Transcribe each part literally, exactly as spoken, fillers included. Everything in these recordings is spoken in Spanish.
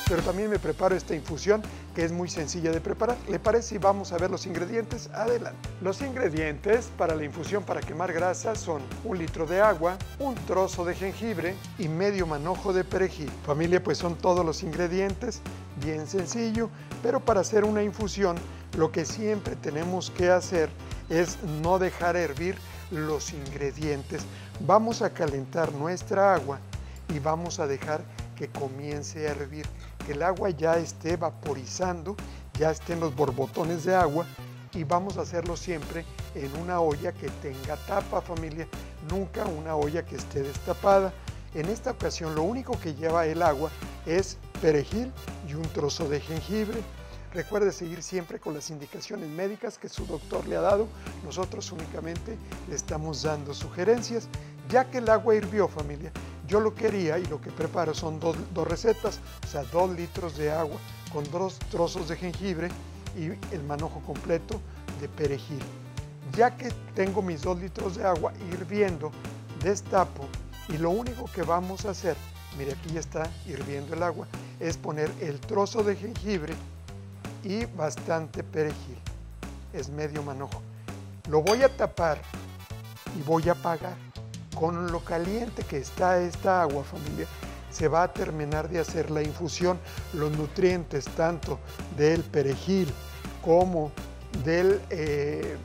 pero también me preparo esta infusión que es muy sencilla de preparar. ¿Le parece si vamos a ver los ingredientes? Adelante. Los ingredientes para la infusión para quemar grasa son un litro de agua, un trozo de jengibre y medio manojo de perejil. Familia, pues son todos los ingredientes, bien sencillo, pero para hacer una infusión lo que siempre tenemos que hacer es no dejar hervir los ingredientes. Vamos a calentar nuestra agua y vamos a dejar que comience a hervir, que el agua ya esté vaporizando, ya estén los borbotones de agua, y vamos a hacerlo siempre en una olla que tenga tapa, familia, nunca una olla que esté destapada. En esta ocasión lo único que lleva el agua es perejil y un trozo de jengibre. Recuerde seguir siempre con las indicaciones médicas que su doctor le ha dado. Nosotros únicamente le estamos dando sugerencias. Ya que el agua hirvió, familia, yo lo que haría y lo que preparo son dos, dos recetas, o sea, dos litros de agua con dos trozos de jengibre y el manojo completo de perejil. Ya que tengo mis dos litros de agua hirviendo, destapo y lo único que vamos a hacer, mire, aquí ya está hirviendo el agua, es poner el trozo de jengibre y bastante perejil, es medio manojo. Lo voy a tapar y voy a apagar. Con lo caliente que está esta agua, familia, se va a terminar de hacer la infusión. Los nutrientes tanto del perejil como del eh,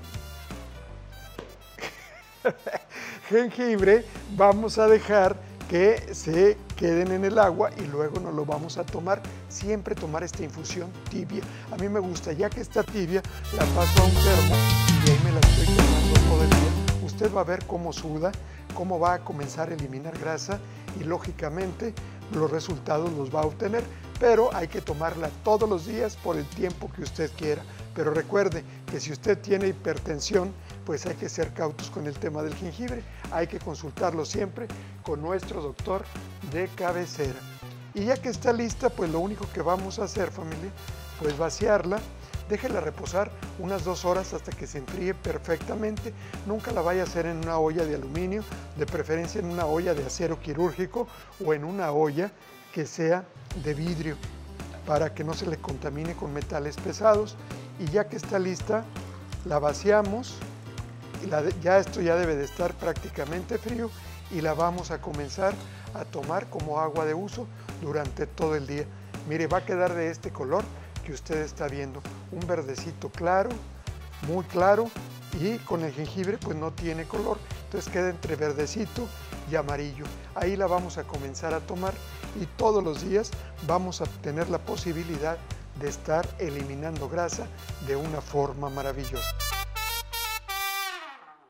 jengibre vamos a dejar que se queden en el agua y luego nos lo vamos a tomar. Siempre tomar esta infusión tibia. A mí me gusta, ya que está tibia, la paso a un termo y ahí me la estoy tomando todo el día. Usted va a ver cómo suda, cómo va a comenzar a eliminar grasa y lógicamente los resultados los va a obtener, pero hay que tomarla todos los días por el tiempo que usted quiera. Pero recuerde que si usted tiene hipertensión, pues hay que ser cautos con el tema del jengibre, hay que consultarlo siempre con nuestro doctor de cabecera. Y ya que está lista, pues lo único que vamos a hacer, familia, pues vaciarla. Déjela reposar unas dos horas hasta que se enfríe perfectamente. Nunca la vaya a hacer en una olla de aluminio, de preferencia en una olla de acero quirúrgico o en una olla que sea de vidrio para que no se le contamine con metales pesados. Y ya que está lista, la vaciamos. Y la de, ya esto ya debe de estar prácticamente frío y la vamos a comenzar a tomar como agua de uso durante todo el día. Mire, va a quedar de este color que usted está viendo, un verdecito claro, muy claro, y con el jengibre pues no tiene color, entonces queda entre verdecito y amarillo. Ahí la vamos a comenzar a tomar y todos los días vamos a tener la posibilidad de estar eliminando grasa de una forma maravillosa.